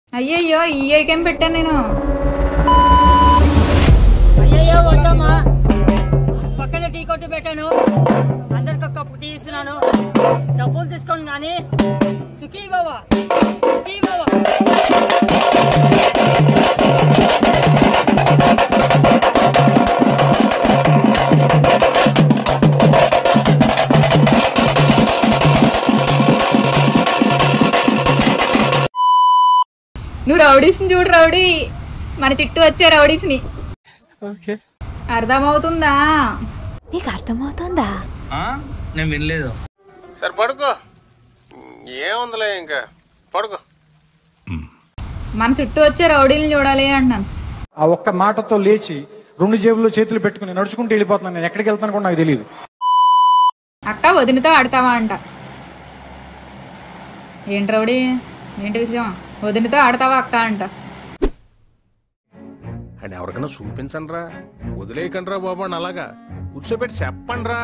అయ్యయ్యో ఈ ఐకేం పెట్టాను నేను. అయ్యయ్యో వద్దమ్మా, పక్కన టీ కొట్టి పెట్టాను, అందరికి ఒక కప్పు టీ ఇస్తున్నాను, డబ్బులు తీసుకొని కానీ సుఖీ బావా సుఖీ బావా. నువ్వు రౌడీస్ని చూడు, రౌడీ మన చుట్టూ వచ్చే రౌడీస్ని. అర్థమవుతుందా? నీకు అర్థమవుతుందా? నేను వినలేదు. సరే పడుకో, ఏముందిలే ఇంకా పడుకో. మన చుట్టూ వచ్చే రౌడీని చూడాలి అంటున్నాను. ఆ ఒక్క మాటతో లేచి 2 జేబుల్లో చేతులు పెట్టుకుని నడుచుకుంటూ వెళ్ళిపోతున్నాను. నేను ఎక్కడికి వెళ్తాను కూడా నాకు తెలియదు. అక్క వదినతో ఆడతావా అంట. ఏంటి రౌడీ, ఏంటి విషయం? వదినతో ఆడతావా అక్క అంట. అని ఎవరికైనా చూపించండి రా, వదిలేయకండి రా బాబు అని అలాగా కూర్చోబెట్టి చెప్పండి రా.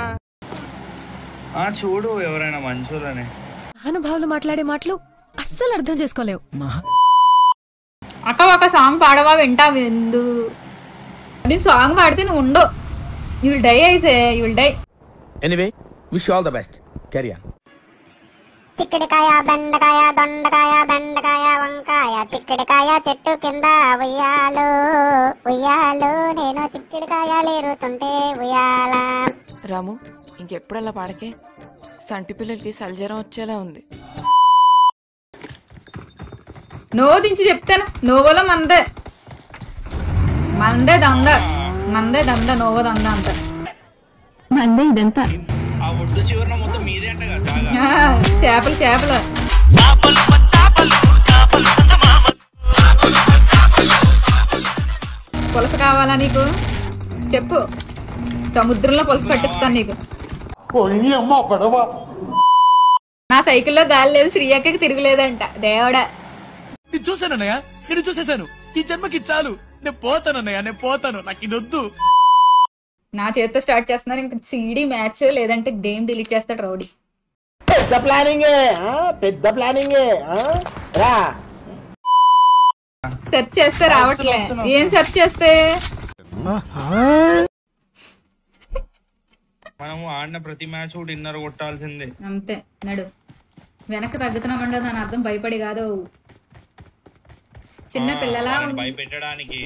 చూడు ఎవరైనా మంచోళ్ళని. అనుభవాలు మాట్లాడే మాటలు అస్సలు అర్థం చేసుకోలేవు. అక్క ఒక సాంగ్ పాడవా, వింటా విందు. నేను సాంగ్ పాడితే నువ్వు ఉండవు. యూ విల్ డై అయితే you will die. Anyway wish you all the best. Carry on. చిక్కుడుకాయ బెండకాయ దొండకాయ బెండకాయ వంకాయ చిక్కుడుకాయ చెట్టు కింద ఉయ్యాలు ఉయ్యాలు నేను చిక్కుడుకాయ లేరుతుంటే ఉయ్యాల. రాము, ఇంకెప్పుడల్లా పాడకే. సంటి పిల్లలకి సల్జరం వచ్చేలా ఉంది. నోవు దించి చెప్తాను. నోవలో మందే మందే దంద, మందే దంద, నోవో దంద అంత మందే ఇదంతా. ఆ ఒడ్డు చివరన మొత్తం మీదే అంట కదా. చేపలు చేపలు పులస కావాలా నీకు? చెప్పు, సముద్రంలో పులస పట్టిస్తాను నీకు. నా సైకిల్లో గాలి లేదు, శ్రీయక్కకి తిరగలేదంట. దేవుడా, చూసానన్నయ్య, నేను చూసేశాను. ఈ జన్మకి చాలు, నేను పోతానన్నయ్య, నేను పోతాను, నాకు ఇది వద్దు. నా చేతితో స్టార్ట్ చేస్తున్నారు. ఇంకా సిడి మ్యాచ్ లేదంటే గేమ్ డిలీట్ చేస్తాడు రౌడీ. పెద్ద ప్లానింగ్, పెద్ద ప్లానింగ్. సెర్చ్ చేస్తే రావట్లే. ఏం సెర్చ్ చేస్తే? మనము ఆడిన ప్రతి మ్యాచ్ కూడా ఇన్నర్ కొట్టాల్సిందే. అంతే. నడు వెనక్కి తగ్గుతున్నామంటే దాని అర్థం భయపడి కాదు, చిన్న పిల్లలా భయపెట్టడానికి.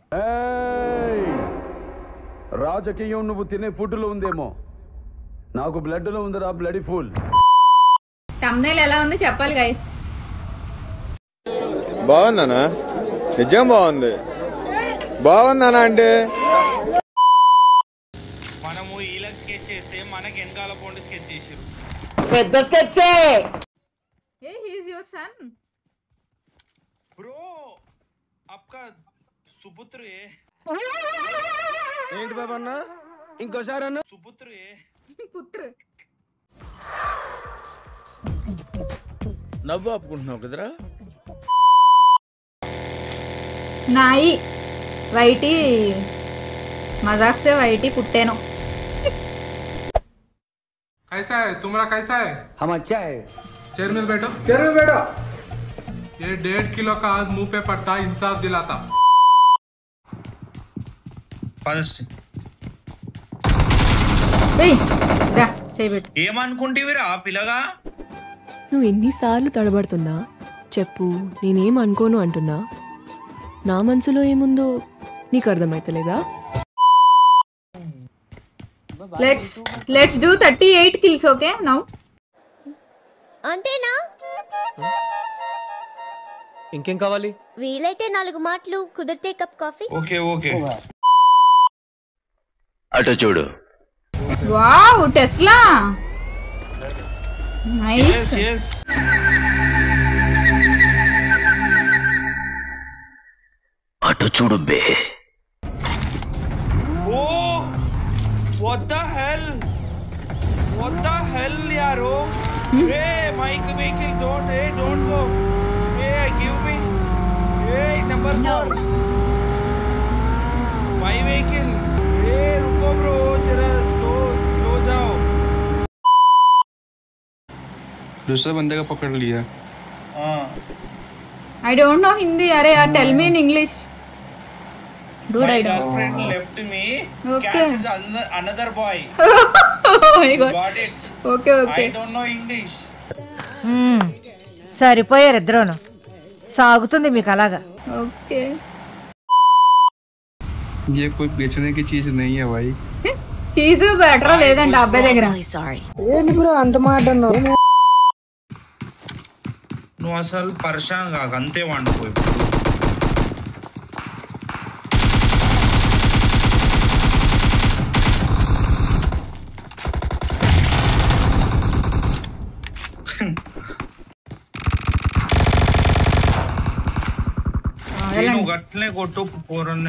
రాజకీయం నువ్వు తినే ఫుడ్ లో ఉందేమో, నాకు బ్లడ్ లో ఉందిరా, బ్లడీ ఫుల్. తమ్నైల్ ఎలా ఉంది చెప్పాలి గైస్. బాగుందనా? నిజం బాగుంది. బాగుందనా అంటే మనము ఈలకు స్కెచ్ చేస్తే మనకి వెనకాల పోండి స్కెచ్ చేసారు. పెద్ద స్కెచ్. ఏ he is your son bro, आपका సుపుత్ర ఏంటి బాబా అన్న? ఇంకోసారి అన్న. సుపుత్ర పుత్ర. నవ్వు ఆపుకుంటున్నావు కదరా. నాయి వైటి मजाक से వైటి పుట్టాను. कैसा है तुम्हारा? कैसा है? हम अच्छा है. चेयर में बैठो, चेयर में बैठो. ये 1.5 किलो का आज मुंह पे पड़ता, इंसाफ दिलाता. ఏమనుకుంటేవిరా పిల్లగా? నువ్వు ఎన్నిసార్లు తడబడుతున్నా చెప్పు, నేనేం అనుకోను అంటున్నా. నా మనసులో ఏముందో నీకు అర్థమైతలేదా? let's do 38 kills, okay now. అంతేనా? ఇంకేం కావాలి? వీలైతే 4 మాటలు, కుదిరితే కప్ కాఫీ. Okay okay. అటు చూడు. Wow, Tesla nice. అటు చూడు బే. Oh what the hell, what the hell यारो. hey mike vehicle, don't go. hey give me, hey number 4 my vehicle. hey रुको bro, जरा स्लो जाओ. दूसरे बंदे का पकड़ लिया. हाँ I don't know Hindi. अरे यार, tell me in English. Dude, My I don't. girlfriend left me. Okay. Catches another boy. Oh my god. Got it. Okay, okay. I don't know English. సరిపోయారు ఇద్దరును. సాగుతుంది మీకు అలాగా. Okay. ये कोई बेचने की चीज नहीं है भाई. చీజ్ బెటర్ లేదంట అబ్బాయి దగ్గర. ఏంటి బ్రో అంత మాట అన్నావు? నువ్వు అసలు పరేషాన్ కాక అంతే వండిపోయి. నువ్వు గట్లనే కొట్టు పోరన్నే.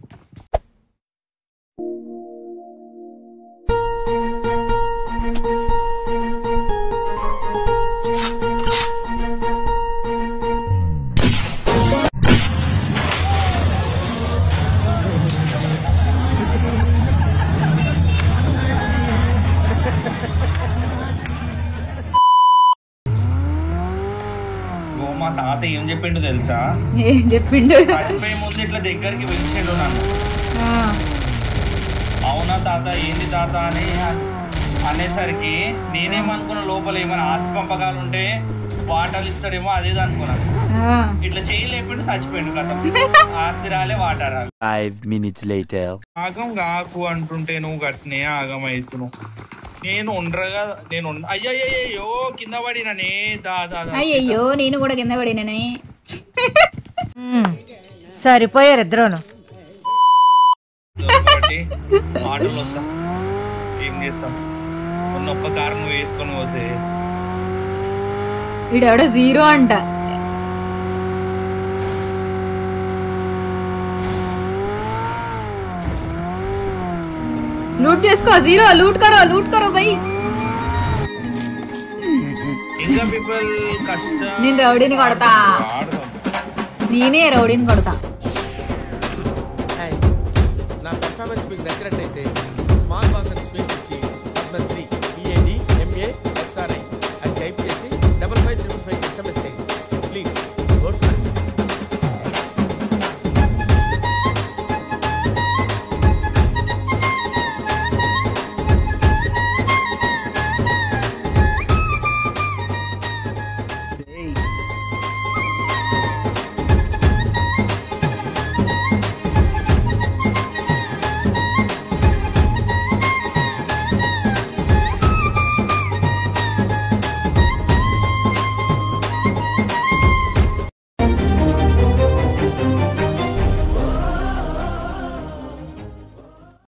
మా తాత ఏం చెప్పిండు తెలుసా? ఏం చెప్పిండు? చనిపోయే ముందు ఇట్లా దగ్గరికి పిలిచిండు నన్ను. అవునా తాత, ఏంది తాత అని అనేసరికి నేనేమనుకున్నా, లోపల ఏమైనా ఆస్తి పంపకాలు ఉంటే వాటాలు ఇస్తాడేమో అదేది అనుకున్నాను. ఇట్లా చేయలేపిండు, చచ్చిపోయిండు. కథం ఆస్తి రాలే, వాటా రాలే. 5 minutes later. ఆగం కాకు అంటుంటే నువ్వు గట్నే ఆగం అవుతున్నావు. నేను ఉండగా నేను అయ్యయ్యో కింద పడిననే. అయ్యయ్యో నేను కూడా కింద పడిననే. సరిపోయారు ఇద్దరును. మాటలు వస్తా, ఏం చేస్తాం? ఉన్న ఒక్క కారు నువ్వు వేసుకొని పోతే ఈడెవడో జీరో అంట. लूट చేసుకో జీరో. లూట్ కరో బై. ఇంకా పీపుల్ కష్టం. నేను రౌడీని కొడతా. నేనే రౌడీని కొడతా. నా పర్ఫార్మెన్స్ మీకు నచ్చినట్టయితే